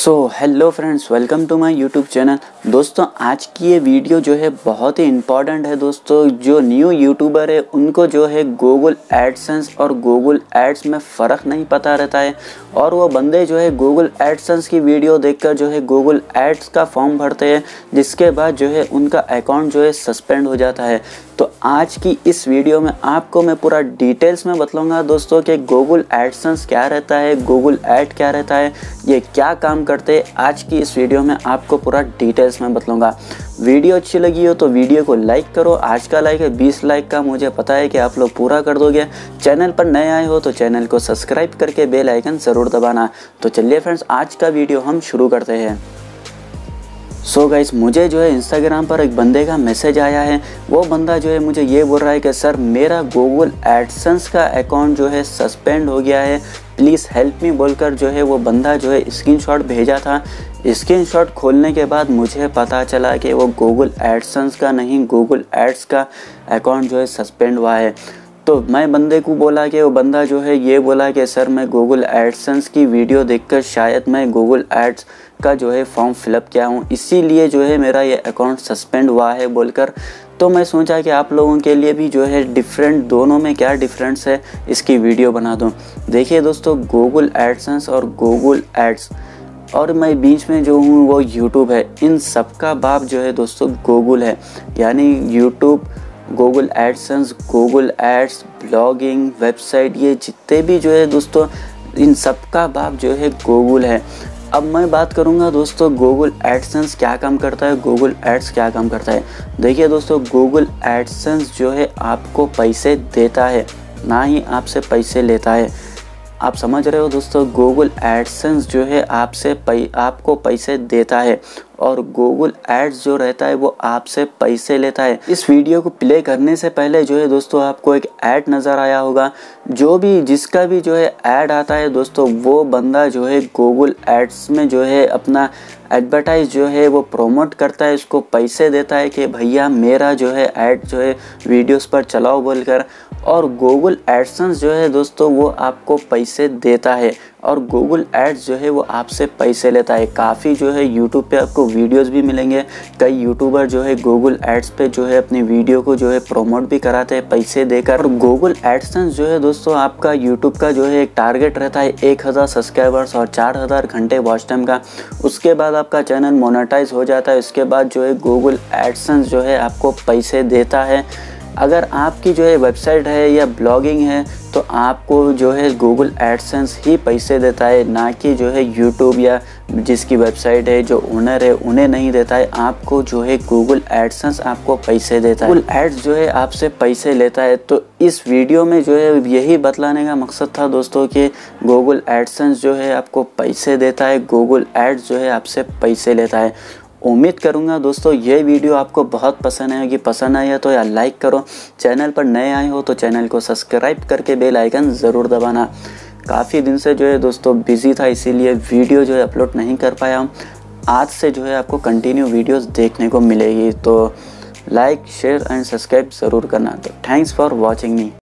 Hello friends, welcome to my YouTube channel. दोस्तों, आज की ये वीडियो जो है बहुत ही इम्पॉर्टेंट है। दोस्तों, जो न्यू यूट्यूबर है उनको जो है गूगल एडसेंस और गूगल एड्स में फ़र्क नहीं पता रहता है, और वो बंदे जो है गूगल एडसेंस की वीडियो देखकर जो है गूगल एड्स का फॉर्म भरते हैं, जिसके बाद जो है उनका अकाउंट जो है सस्पेंड हो जाता है। तो आज की इस वीडियो में आपको मैं पूरा डिटेल्स में बतलाऊंगा दोस्तों कि गूगल एडसेंस क्या रहता है, गूगल ऐड क्या रहता है, ये क्या काम करते हैं। आज की इस वीडियो में आपको पूरा डिटेल्स में बतलाऊंगा। वीडियो अच्छी लगी हो तो वीडियो को लाइक करो। आज का लाइक है 20 लाइक का, मुझे पता है कि आप लोग पूरा कर दोगे। चैनल पर नए आए हो तो चैनल को सब्सक्राइब करके बेल आइकन ज़रूर दबाना। तो चलिए फ्रेंड्स, आज का वीडियो हम शुरू करते हैं। सो गाइस, मुझे जो है इंस्टाग्राम पर एक बंदे का मैसेज आया है। वो बंदा जो है मुझे ये बोल रहा है कि सर, मेरा गूगल एडसेंस का अकाउंट जो है सस्पेंड हो गया है, प्लीज़ हेल्प मी बोलकर जो है वो बंदा जो है स्क्रीनशॉट भेजा था। स्क्रीनशॉट खोलने के बाद मुझे पता चला कि वो गूगल एडसेंस का नहीं, गूगल एड्स का अकाउंट जो है सस्पेंड हुआ है। तो मैं बंदे को बोला कि वो बंदा जो है ये बोला कि सर, मैं गूगल एडसेंस की वीडियो देखकर शायद मैं गूगल एड्स का जो है फॉर्म फिलअप किया हूँ, इसीलिए जो है मेरा ये अकाउंट सस्पेंड हुआ है बोलकर। तो मैं सोचा कि आप लोगों के लिए भी जो है डिफरेंट, दोनों में क्या डिफरेंस है, इसकी वीडियो बना दूँ। देखिए दोस्तों, गूगल एडसेंस और गूगल एड्स, और मैं बीच में जो हूँ वो यूट्यूब है, इन सब का बाप जो है दोस्तों गूगल है। यानी YouTube, Google AdSense, Google ads, blogging, website, ये जितने भी जो है दोस्तों, इन सब का बाप जो है गूगल है। अब मैं बात करूंगा दोस्तों, गूगल एडसेंस क्या काम करता है, गूगल एड्स क्या काम करता है। देखिए दोस्तों, गूगल एडसेंस जो है आपको पैसे देता है, ना ही आपसे पैसे लेता है। आप समझ रहे हो दोस्तों, गूगल एडसेंस जो है आपको पैसे देता है, और गूगल एड्स जो रहता है वो आपसे पैसे लेता है। इस वीडियो को प्ले करने से पहले जो है दोस्तों आपको एक ऐड नज़र आया होगा। जिसका भी जो है ऐड आता है दोस्तों, वो बंदा जो है गूगल एड्स में जो है अपना एडवर्टाइज जो है वो प्रोमोट करता है, उसको पैसे देता है कि भैया मेरा जो है ऐड जो है वीडियोस पर चलाओ बोलकर। और गूगल एडसेंस जो है दोस्तों वो आपको पैसे देता है, और गूगल एड्स जो है वो आपसे पैसे लेता है। काफ़ी जो है यूट्यूब पे आपको वीडियोस भी मिलेंगे, कई यूट्यूबर जो है गूगल एड्स पे जो है अपनी वीडियो को जो है प्रोमोट भी कराते हैं पैसे देकर। और गूगल एडसेंस जो है दोस्तों आपका यूट्यूब का जो है एक टारगेट रहता है 1000 सब्सक्राइबर्स और 4000 घंटे वॉच टाइम का। उसके बाद आपका चैनल मोनेटाइज हो जाता है। उसके बाद जो है गूगल एडसेंस जो है आपको पैसे देता है। अगर आपकी जो है वेबसाइट है या ब्लॉगिंग है तो आपको जो है गूगल एडसेंस ही पैसे देता है, ना कि जो है यूट्यूब या जिसकी वेबसाइट है जो ओनर है उन्हें नहीं देता है। आपको जो है गूगल एडसेंस आपको पैसे देता है, गूगल एड्स जो है आपसे पैसे लेता है। तो इस वीडियो में जो है यही बतलाने का मकसद था दोस्तों कि गूगल एडसेंस जो है आपको पैसे देता है, गूगल एड्स जो है आपसे पैसे लेता है। उम्मीद करूंगा दोस्तों ये वीडियो आपको बहुत पसंद आएगी। पसंद आया तो यार लाइक करो। चैनल पर नए आए हो तो चैनल को सब्सक्राइब करके बेल आइकन ज़रूर दबाना। काफ़ी दिन से जो है दोस्तों बिजी था, इसीलिए वीडियो जो है अपलोड नहीं कर पाया हूँ। आज से जो है आपको कंटिन्यू वीडियोस देखने को मिलेगी, तो लाइक, शेयर एंड सब्सक्राइब ज़रूर करना। तो थैंक्स फॉर वॉचिंग मी।